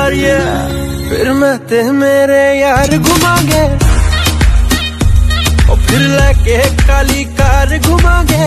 यार ये फिर मैं ते मेरे यार घुमांगे और फिर लेके काली कार घुमांगे।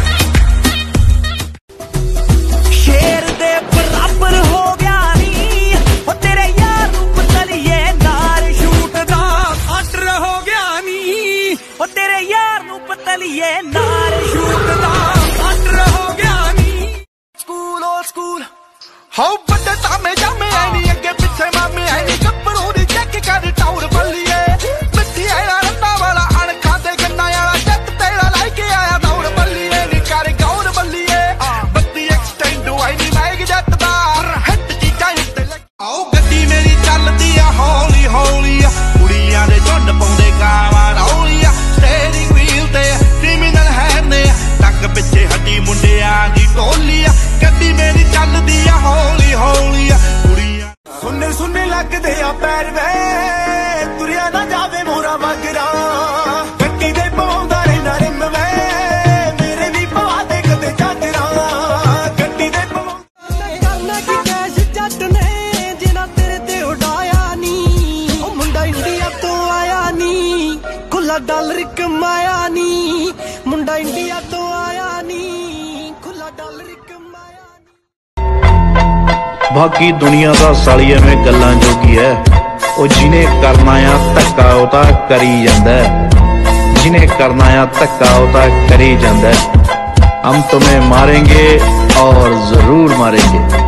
शेर दे बराबर हो गया नी वो तेरे यार रूप तलिए नार शूट दा ऑर्डर हो गया नी वो तेरे यार रूप तलिए नार शूट दा ऑर्डर हो गया नी। स्कूल ओ स्कूल हाउ बड़े तामे जामे है नी अगे पीछे मामे है नी कपड़ों दी चेक कर टाउर बल्लिए मिट्टी है रन्ना वाला अणखा ते गन्ना वाला जट तेरा लाके आया दौड़ बल्लिए नी कर गौर बल्लिए बत्ती एक्सटेंड हुई नी मैग जट दा हिट चीज़ां हिट आओ गड्डी मेरी चलदी आ हौली हौली कुड़ियां दे झुंड पाउंदे गावां रौलिया स्टीयरिंग व्हील ते क्रिमिनल है ने टक पिछे हटी मुंडियां दी टोली गड्डी मेरी चलदी आ हौली हौली कुड़ियां सुनने सुनने लगदे आ पैर वे तुरिया ना जावे मोरा मगरा गड्डी दे पवांदा रहना रिम वे मेरे भी पवा दे कदे चादरा गड्डी दे करना की कैश जट ने जिना तेरे ते उड़ाया नी ओ मुंडा इंडिया तो आया नी खुला डॉलर कमाया नी मुंडा इंडिया तो आया नी खुला डॉलर बाकी दुनिया दा साली एवें गल्लां जोगी है ओ जिने करना आ धक्का ओ तां करी जांदा जिने करना आ धक्का ओ तां करी जांदा। हम तुम्हें मारेंगे और जरूर मारेंगे।